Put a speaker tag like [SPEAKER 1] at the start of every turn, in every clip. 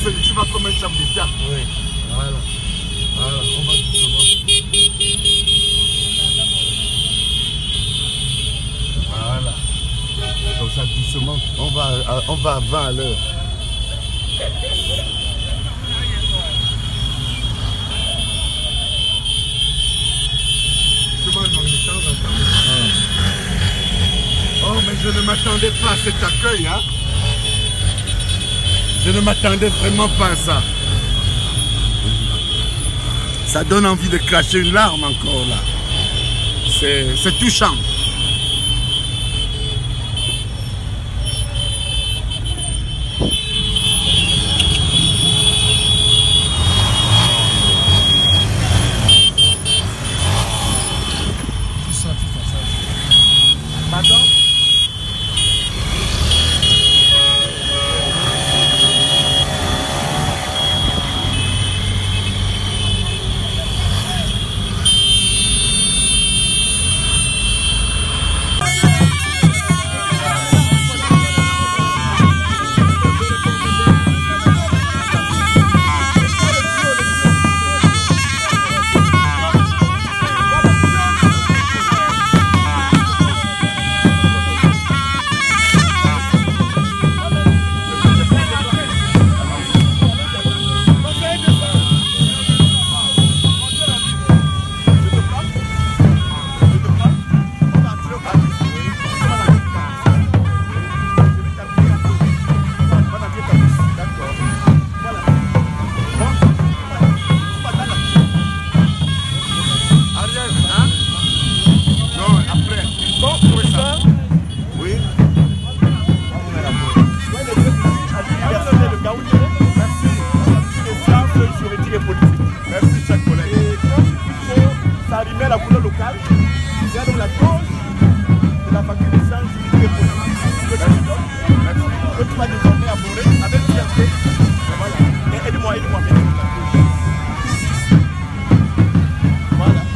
[SPEAKER 1] tu vas comme un chef d'État.
[SPEAKER 2] Oui.
[SPEAKER 1] Voilà. Voilà, on va doucement. Voilà. Comme ça, doucement. On va à 20 à l'heure. Oh, mais je ne m'attendais pas à cet accueil, hein. Je ne m'attendais vraiment pas à ça. Ça donne envie de cracher une larme encore là. C'est touchant. Pardon? La couleur locale, c'est donc la cause de la facture de sang juridique et politique que tu me donnes, que tu vas désormais aborder avec fierté. Voilà. Aide-moi, Voilà.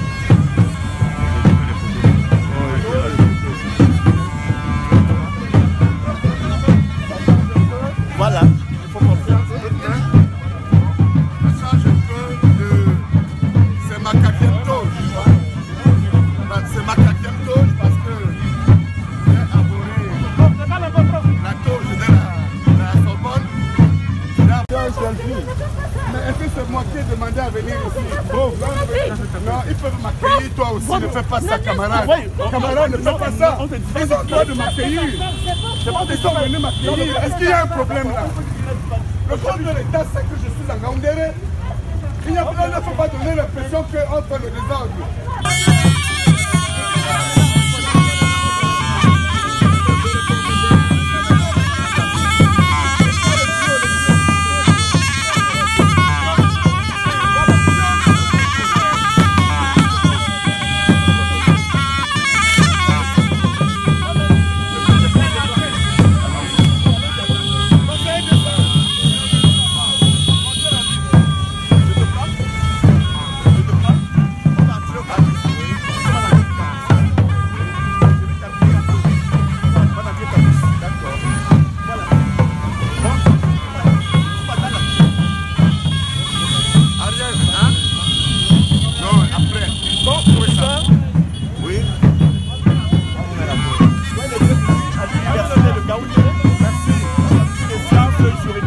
[SPEAKER 1] Voilà. Il faut confiance. Ça, je peux c'est ma 4e toge. C'est ma 4e toge parce que j'ai abonné la toge de la Sorbonne. Mais est-ce que c'est moi qui ai demandé à venir ici? Non, ils peuvent m'accueillir, toi aussi, ne fais pas ça, camarade. Camarade, ne fais pas ça. Ils ont le droit de m'accueillir. C'est pas qu'ils sont venus m'accueillir. Est-ce qu'il y a un problème là? Le compte de l'État, c'est que je suis en Gaoundéré. Il ne faut pas donner l'impression qu'on fait le désordre.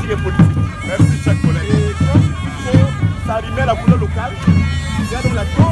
[SPEAKER 1] Merci, chers collègues. Et comme il faut s'arrimer la couleur locale, c'est donc la cause